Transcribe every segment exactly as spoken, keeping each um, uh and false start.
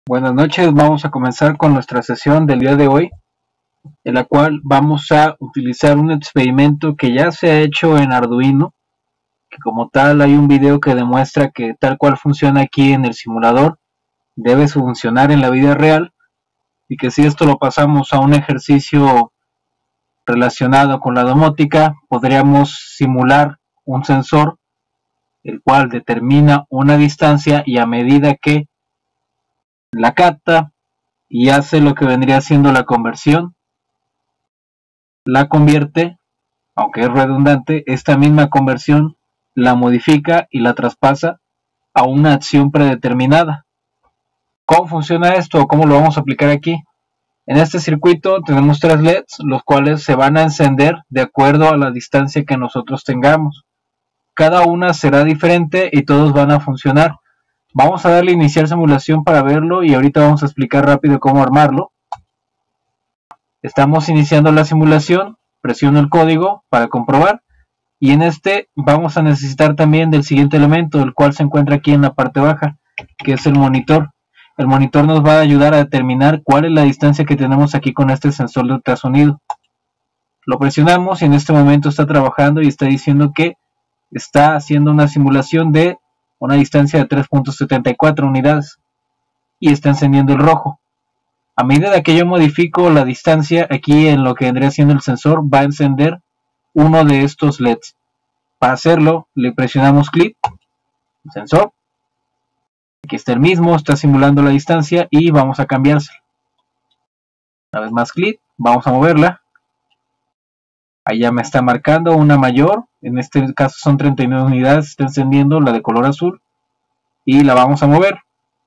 Buenas noches, vamos a comenzar con nuestra sesión del día de hoy, en la cual vamos a utilizar un experimento que ya se ha hecho en Arduino, que como tal hay un video que demuestra que tal cual funciona aquí en el simulador, debe funcionar en la vida real, y que si esto lo pasamos a un ejercicio relacionado con la domótica, podríamos simular un sensor, el cual determina una distancia y a medida que la capta y hace lo que vendría siendo la conversión, la convierte, aunque es redundante, esta misma conversión la modifica y la traspasa a una acción predeterminada. ¿Cómo funciona esto? ¿Cómo lo vamos a aplicar aquí? En este circuito tenemos tres L E Ds, los cuales se van a encender de acuerdo a la distancia que nosotros tengamos. Cada una será diferente y todos van a funcionar. Vamos a darle a iniciar simulación para verlo y ahorita vamos a explicar rápido cómo armarlo. Estamos iniciando la simulación, presiono el código para comprobar y en este vamos a necesitar también del siguiente elemento, el cual se encuentra aquí en la parte baja, que es el monitor. El monitor nos va a ayudar a determinar cuál es la distancia que tenemos aquí con este sensor de ultrasonido. Lo presionamos y en este momento está trabajando y está diciendo que está haciendo una simulación de una distancia de tres punto setenta y cuatro unidades y está encendiendo el rojo. A medida que yo modifico la distancia, aquí en lo que vendría siendo el sensor va a encender uno de estos L E Ds. Para hacerlo le presionamos clic, sensor, aquí está el mismo, está simulando la distancia y vamos a cambiársela. Una vez más clic, vamos a moverla. Ahí ya me está marcando una mayor, en este caso son treinta y nueve unidades, está encendiendo la de color azul y la vamos a mover.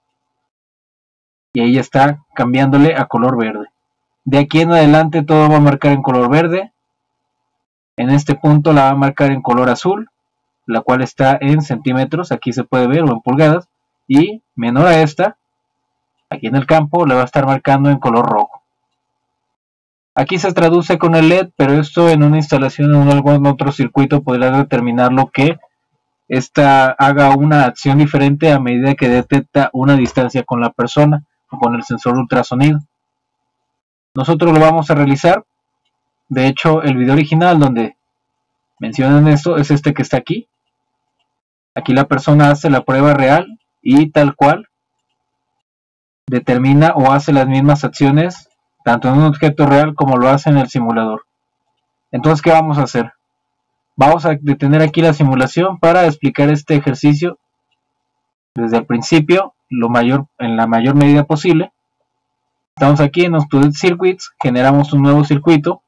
Y ahí ya está cambiándole a color verde. De aquí en adelante todo va a marcar en color verde. En este punto la va a marcar en color azul, la cual está en centímetros, aquí se puede ver, o en pulgadas. Y menor a esta, aquí en el campo, la va a estar marcando en color rojo. Aquí se traduce con el L E D, pero esto en una instalación en algún otro circuito podrá determinar lo que esta haga una acción diferente a medida que detecta una distancia con la persona o con el sensor ultrasonido. Nosotros lo vamos a realizar. De hecho, el video original donde mencionan esto es este que está aquí. Aquí la persona hace la prueba real y tal cual determina o hace las mismas acciones tanto en un objeto real como lo hace en el simulador. Entonces, ¿qué vamos a hacer? Vamos a detener aquí la simulación para explicar este ejercicio desde el principio, lo mayor, en la mayor medida posible. Estamos aquí en Upload Circuits, generamos un nuevo circuito.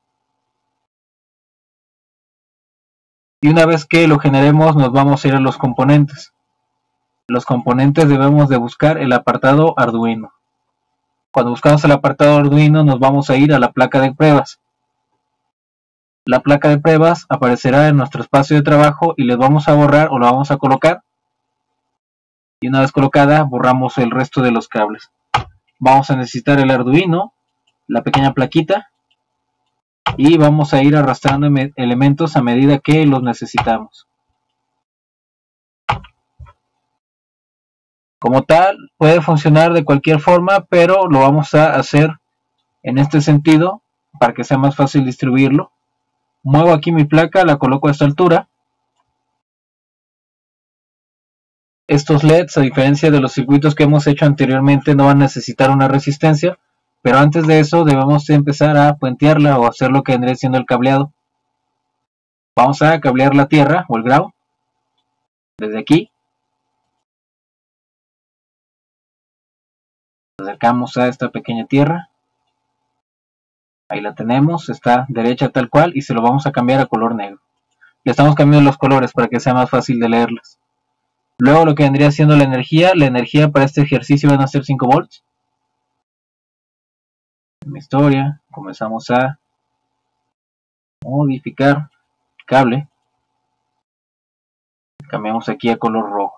Y una vez que lo generemos, nos vamos a ir a los componentes. Los componentes debemos de buscar el apartado Arduino. Cuando buscamos el apartado Arduino, nos vamos a ir a la placa de pruebas. La placa de pruebas aparecerá en nuestro espacio de trabajo y les vamos a borrar o la vamos a colocar. Y una vez colocada, borramos el resto de los cables. Vamos a necesitar el Arduino, la pequeña plaquita, y vamos a ir arrastrando elementos a medida que los necesitamos. Como tal, puede funcionar de cualquier forma, pero lo vamos a hacer en este sentido para que sea más fácil distribuirlo. Muevo aquí mi placa, la coloco a esta altura. Estos L E Ds, a diferencia de los circuitos que hemos hecho anteriormente, no van a necesitar una resistencia, pero antes de eso debemos empezar a puentearla o hacer lo que vendría siendo el cableado. Vamos a cablear la tierra o el ground desde aquí. Nos acercamos a esta pequeña tierra. Ahí la tenemos, está derecha tal cual y se lo vamos a cambiar a color negro. Le estamos cambiando los colores para que sea más fácil de leerlas. Luego lo que vendría siendo la energía, la energía para este ejercicio van a ser cinco volts. En mi historia comenzamos a modificar el cable. Cambiamos aquí a color rojo.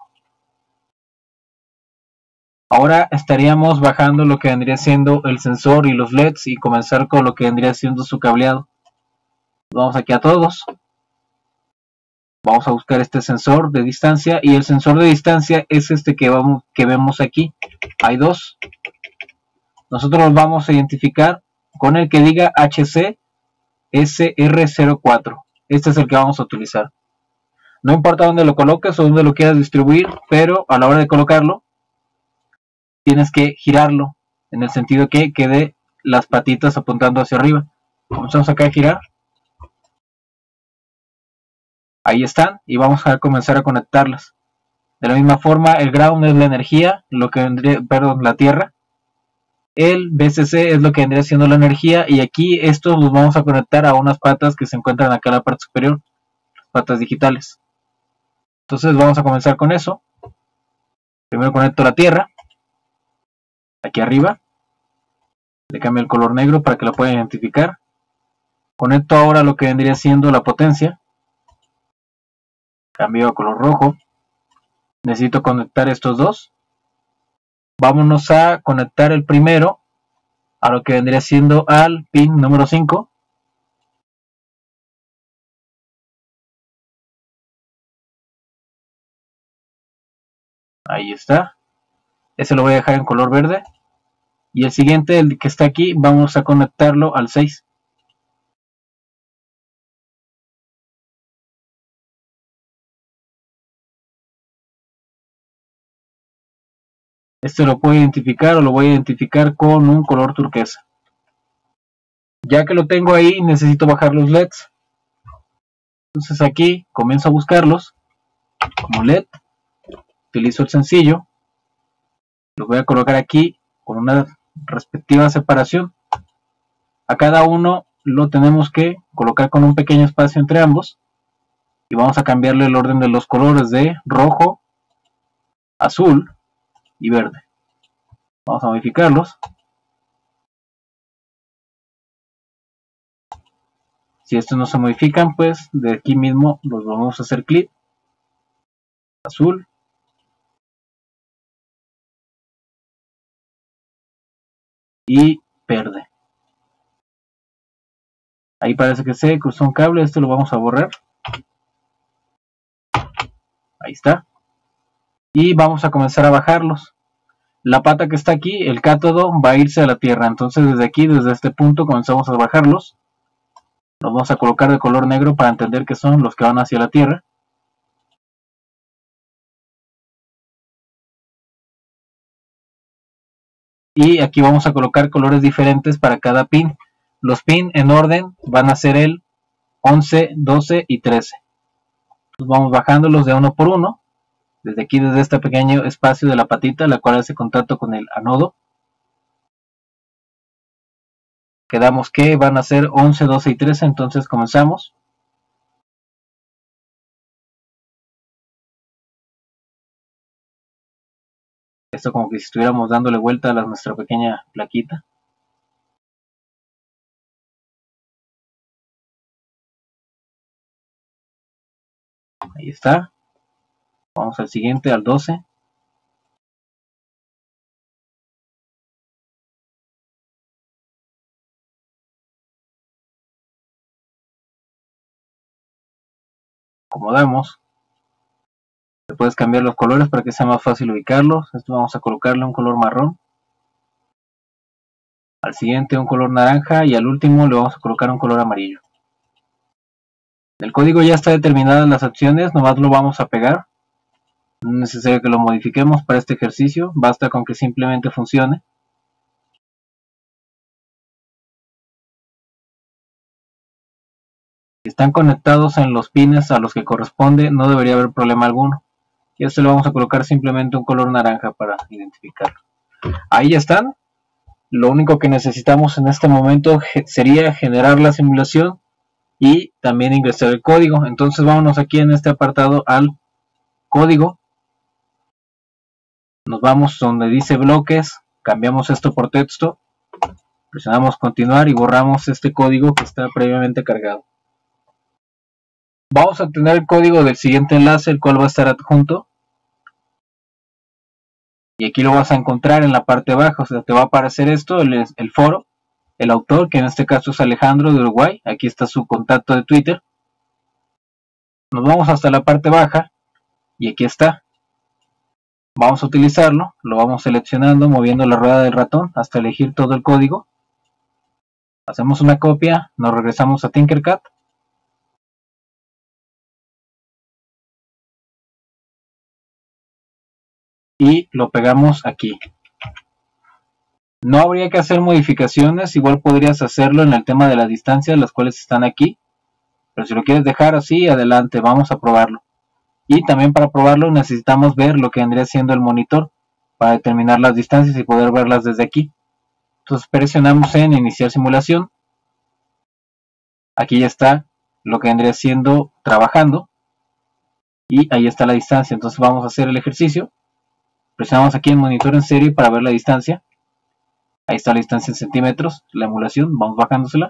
Ahora estaríamos bajando lo que vendría siendo el sensor y los L E Ds y comenzar con lo que vendría siendo su cableado. Vamos aquí a todos. Vamos a buscar este sensor de distancia y el sensor de distancia es este que, vamos, que vemos aquí. Hay dos. nosotros los vamos a identificar con el que diga H C S R cero cuatro. Este es el que vamos a utilizar. No importa dónde lo coloques o dónde lo quieras distribuir, pero a la hora de colocarlo tienes que girarlo en el sentido que quede las patitas apuntando hacia arriba. Comenzamos acá a girar. Ahí están y vamos a comenzar a conectarlas. De la misma forma, el ground es la energía, lo que vendría, perdón, la tierra. El V C C es lo que vendría siendo la energía y aquí estos los vamos a conectar a unas patas que se encuentran acá en la parte superior, patas digitales. Entonces vamos a comenzar con eso. Primero conecto la tierra, aquí arriba. Le cambio el color negro para que la puedan identificar. Conecto ahora lo que vendría siendo la potencia. Cambio a color rojo. Necesito conectar estos dos. Vámonos a conectar el primero a lo que vendría siendo al pin número cinco. Ahí está. Ese lo voy a dejar en color verde. Y el siguiente, el que está aquí, vamos a conectarlo al seis. Este lo puedo identificar o lo voy a identificar con un color turquesa. Ya que lo tengo ahí, necesito bajar los L E Ds. Entonces aquí comienzo a buscarlos como L E D. Utilizo el sencillo. Los voy a colocar aquí con una respectiva separación. A cada uno lo tenemos que colocar con un pequeño espacio entre ambos. Y vamos a cambiarle el orden de los colores de rojo, azul y verde. Vamos a modificarlos. Si estos no se modifican, pues de aquí mismo los vamos a hacer clic. Azul. Y verde. Ahí parece que se cruzó un cable. Este lo vamos a borrar. Ahí está. Y vamos a comenzar a bajarlos. La pata que está aquí, el cátodo, va a irse a la tierra. Entonces desde aquí, desde este punto, comenzamos a bajarlos. Los vamos a colocar de color negro para entender que son los que van hacia la tierra. Y aquí vamos a colocar colores diferentes para cada pin. Los pin en orden van a ser el once, doce y trece. Entonces vamos bajándolos de uno por uno. Desde aquí, desde este pequeño espacio de la patita, la cual hace contacto con el anodo. Quedamos que van a ser once, doce y trece, entonces comenzamos. Esto como que si estuviéramos dándole vuelta a nuestra pequeña plaquita. Ahí está. Vamos al siguiente, al doce. Acomodamos. Le puedes cambiar los colores para que sea más fácil ubicarlos. Esto vamos a colocarle un color marrón. Al siguiente un color naranja y al último le vamos a colocar un color amarillo. El código ya está determinadas las opciones, nomás lo vamos a pegar. No es necesario que lo modifiquemos para este ejercicio, basta con que simplemente funcione. Si están conectados en los pines a los que corresponde, no debería haber problema alguno. Y a este le vamos a colocar simplemente un color naranja para identificarlo. Ahí ya están. Lo único que necesitamos en este momento sería generar la simulación y también ingresar el código. Entonces vámonos aquí en este apartado al código. Nos vamos donde dice bloques, cambiamos esto por texto, presionamos continuar y borramos este código que está previamente cargado. Vamos a obtener el código del siguiente enlace, el cual va a estar adjunto. Y aquí lo vas a encontrar en la parte de abajo, o sea, te va a aparecer esto, el, el foro, el autor, que en este caso es Alejandro de Uruguay. Aquí está su contacto de Twitter. Nos vamos hasta la parte baja y aquí está. Vamos a utilizarlo, lo vamos seleccionando, moviendo la rueda del ratón hasta elegir todo el código. Hacemos una copia, nos regresamos a Tinkercad. Y lo pegamos aquí. No habría que hacer modificaciones, igual podrías hacerlo en el tema de las distancias, las cuales están aquí. Pero si lo quieres dejar así, adelante, vamos a probarlo. Y también para probarlo necesitamos ver lo que vendría siendo el monitor para determinar las distancias y poder verlas desde aquí. Entonces presionamos en iniciar simulación. Aquí ya está lo que vendría siendo trabajando. Y ahí está la distancia. Entonces vamos a hacer el ejercicio. Presionamos aquí en monitor en serie para ver la distancia. Ahí está la distancia en centímetros, la emulación. Vamos bajándosela.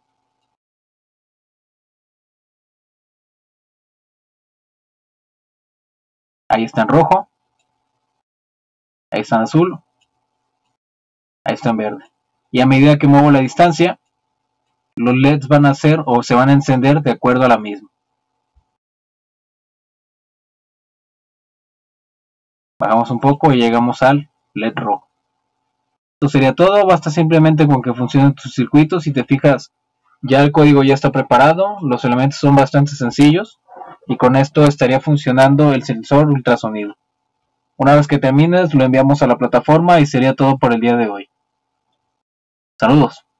Ahí está en rojo. Ahí está en azul. Ahí está en verde. Y a medida que muevo la distancia, los L E Ds van a hacer o se van a encender de acuerdo a la misma. Bajamos un poco y llegamos al L E D rojo. Esto sería todo, basta simplemente con que funcionen tus circuitos. Si te fijas, ya el código ya está preparado, los elementos son bastante sencillos y con esto estaría funcionando el sensor ultrasonido. Una vez que termines, lo enviamos a la plataforma y sería todo por el día de hoy. Saludos.